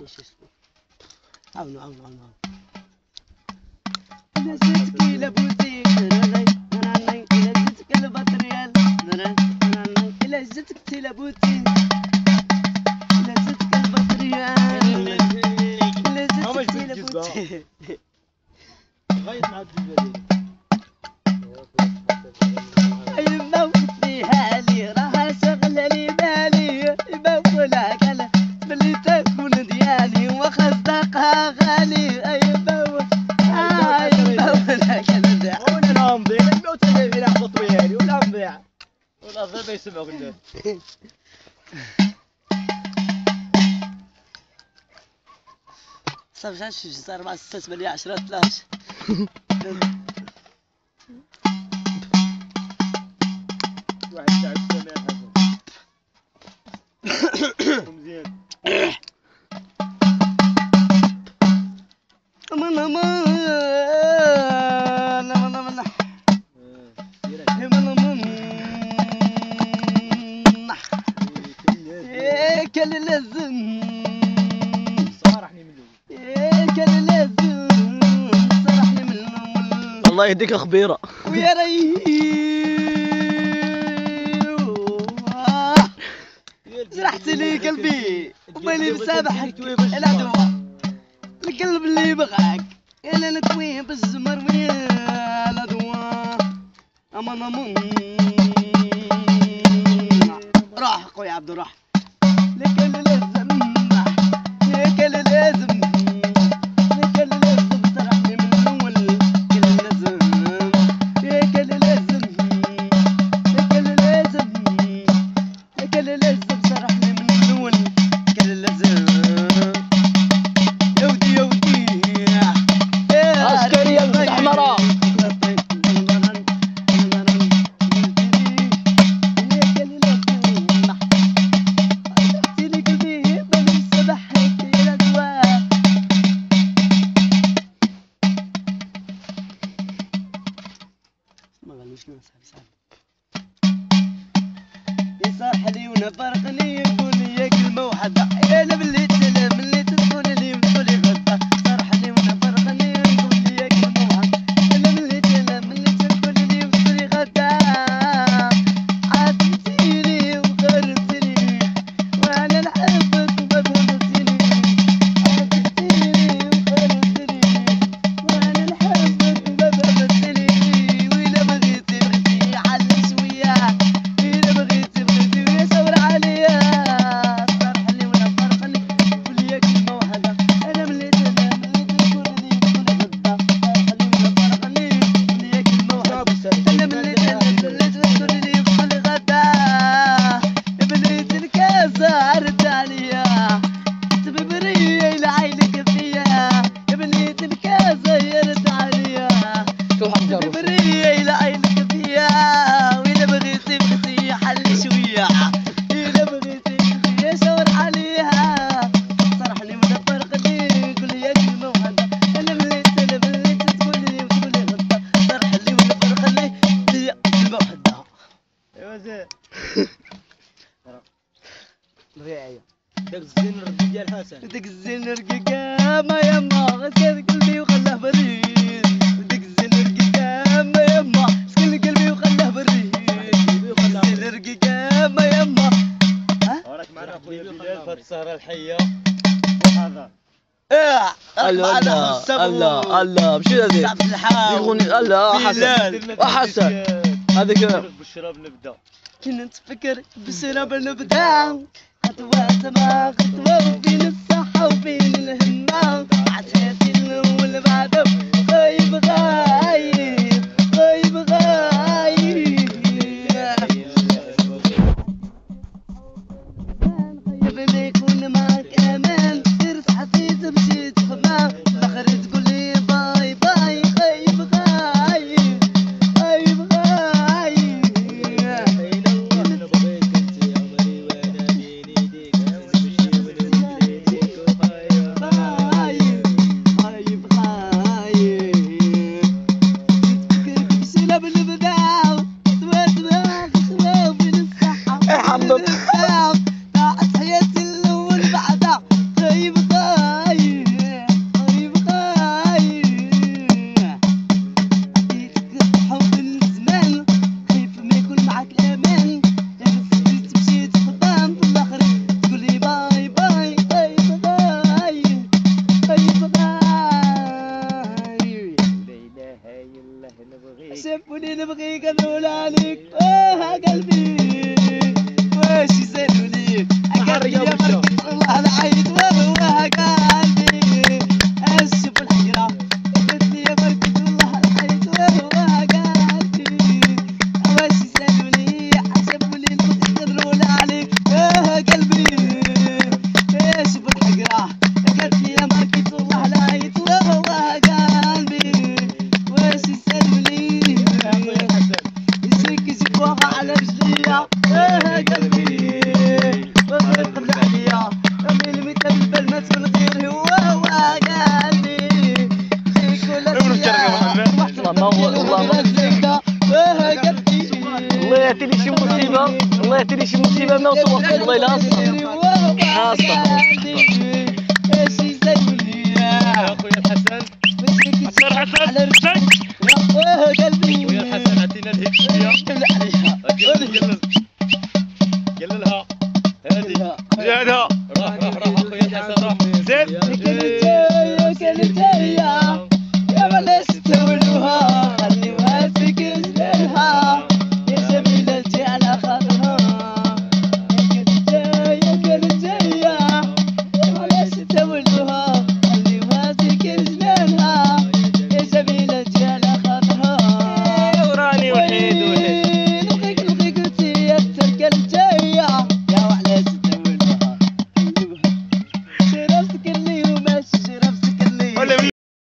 عاونوا عاونوا عاونوا. إلا جاتك إلا بوتيك إلا جاتك البطريال إلا جاتك إلا بوتيك إلا جاتك البطريال إلا جاتك إلا بوتيك. غاية مع الجبال. يما وخديها لي راها شغلة لي بالي يبولها قال بلي تكون ديالي واخا صداقها غالي يبولها قال داع ولا نضيع الموت اللي يلعب طويالي ولا نضيع ولا ضرب يسمعوا الناس. صافي شحال صار 4 6 8 10 13. واحد تاع السماء حسن مزيان. امان امان امان امان كان لازم صارحني منه. كان لازم صرحني منه الله يهديك خبيره. ويا ريت جرحت لي قلبي وبالي مسامحك العدوى القلب اللي يبغاك انا نتويه بالزمر ويا العدوى امان امان. راح خويا عبد الراح لك لازم لك لازم لك لازم صرحني من الاول لك لازم لك لازم لك لازم لك لازم صرحني من الاول لك لازم يا ودي يا ودي عسكرية مستحمرة. يصرحني ونفرقني يقول لي كلمة وحدة انا باللي تسلم اللي تقول لي بتقولي غدا. صرحني ونفرقني يقول لي كلمة وحدة انا باللي تسلم اللي تقول لي بتقولي غدا. عاتبتيني وغربتني وانا نحبك وما فهمتني. عاتبتيني وغربتني وانا نحبك وما فهمتني. وإلا بغيتي بغيتي على شوية إلا بغيتي بغيتي ويصور عليا. صرحني ولا فرقني قول لي كلمة وحدة أنا ملي تنام ملي تقول لي بتقولي غدا. صرحني ولا فرقني قول لي كلمة وحدة أنا ملي تنام ملي تقول لي بتقولي غدا. بنيت الكاسة رد عليا تبي برية إلى عينك فيا. بنيت الكاسة يرد عليا تبي برية إلى عينك فيا. وإذا بغيتي بغيتي حل شوية إذا بغيتي بغيتي شاور عليها. صرحني ولا فرقني قول لي كلمة وحدة أنا ملي تسلم اللي تقول لي بتقولي غدا. صرحني ولا فرقني قول لي كلمة وحدة. ايوا زين. ريعية داك الزين الردي ديال حسن. ديك الزين رقيقة ما يما غسل قلبي وخلاه بريد. ديك الزين رقيقة ما يما غسل قلبي وخلاه بريد. الزين رقيقة ما يما وراك معنا خويا بلال في هاد السهرة الحية وحاضر. الله الله الله الله مشي هذيك عبد الحاج يغني الله حسن وحسن هذيك بالشراب نبدا. كنا نتفكر بالشراب نبدا خطوة مع خطوة وبين الصحة وبين الهمة. عطيتي الأول بعده غايب غايب غايب غايب. خايب ما يكون معك أمان درت حسيت مشيت حمام الآخر تقول لي باي باي. غايب غايب غايب غايب. عندي